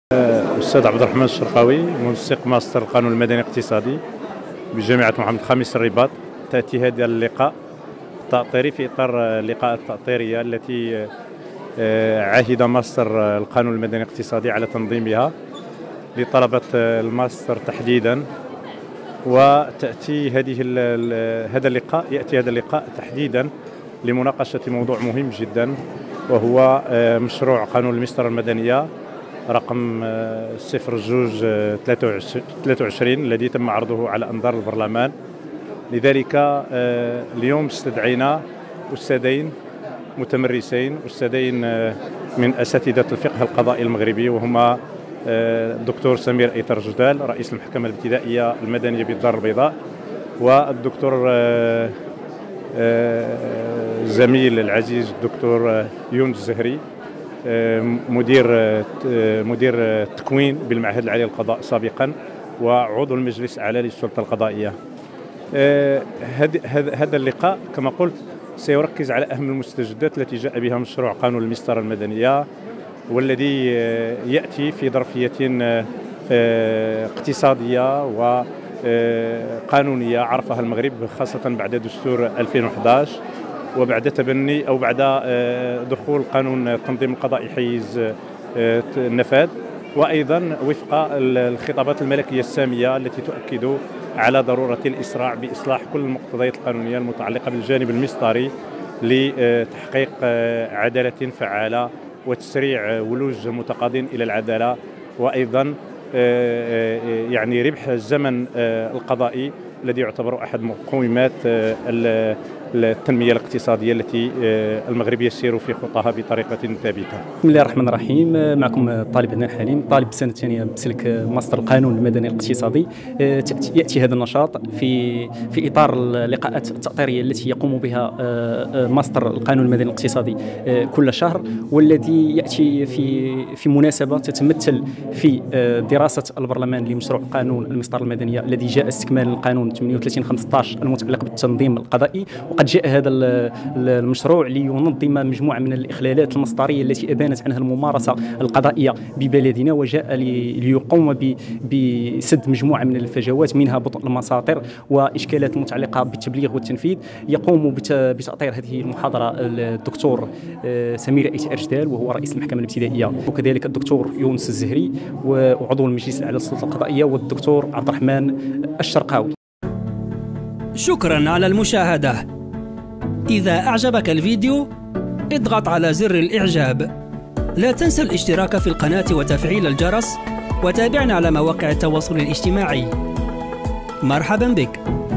الأستاذ عبد الرحمن الشرقاوي، منسق ماستر القانون المدني الاقتصادي بجامعة محمد الخامس الرباط. تأتي هذا اللقاء التأطيري في إطار اللقاءات التأطيرية التي عهد ماستر القانون المدني الاقتصادي على تنظيمها لطلبة الماستر تحديدا. وتأتي هذا اللقاء تحديدا لمناقشة موضوع مهم جدا، وهو مشروع قانون المسطرة المدنية رقم 0223 الذي تم عرضه على أنظار البرلمان. لذلك اليوم استدعينا أستاذين متمرسين، أستاذين من أساتذة الفقه القضائي المغربي، وهما الدكتور سمير أيتر جدال رئيس المحكمة الابتدائية المدنية بالدار البيضاء، والدكتور زميل العزيز الدكتور يونس الزهري مدير التكوين بالمعهد العالي للقضاء سابقا، وعضو المجلس الأعلى للسلطة القضائية. هذا اللقاء كما قلت سيركز على أهم المستجدات التي جاء بها مشروع قانون المسطرة المدنية، والذي يأتي في ظرفية اقتصادية وقانونية عرفها المغرب، خاصة بعد دستور 2011 وبعد تبني أو بعد دخول قانون التنظيم القضائي حيز النفاذ، وأيضا وفق الخطابات الملكية السامية التي تؤكد على ضرورة الإسراع بإصلاح كل المقتضيات القانونية المتعلقة بالجانب المسطري لتحقيق عدالة فعالة وتسريع ولوج متقاضين إلى العدالة، وأيضا يعني ربح الزمن القضائي الذي يعتبر أحد مقومات التنمية الاقتصادية التي المغرب يسير في خطاها بطريقة ثابتة. بسم الله الرحمن الرحيم. معكم الطالب عدنان حليم، طالب السنة الثانية بسلك ماستر القانون المدني الاقتصادي. يأتي هذا النشاط في إطار اللقاءات التأطيرية التي يقوم بها ماستر القانون المدني الاقتصادي كل شهر، والذي يأتي في مناسبة تتمثل في دراسة البرلمان لمشروع قانون المسطرة المدنية الذي جاء استكمال القانون 38/15 المتعلق بالتنظيم القضائي. وقد جاء هذا المشروع لينظم مجموعة من الإخلالات المسطرية التي أبانت عنها الممارسة القضائية ببلدنا، وجاء ليقوم بسد مجموعة من الفجوات، منها بطء المساطر وإشكالات متعلقة بالتبليغ والتنفيذ. يقوم بتأطير هذه المحاضرة الدكتور سمير أيتر جدال وهو رئيس المحكمة الابتدائية، وكذلك الدكتور يونس الزهري وعضو المجلس الأعلى للسلطة القضائية، والدكتور عبد الرحمن الشرقاوي. شكرا على المشاهدة. إذا أعجبك الفيديو اضغط على زر الإعجاب. لا تنسى الاشتراك في القناة وتفعيل الجرس، وتابعنا على مواقع التواصل الاجتماعي. مرحبا بك.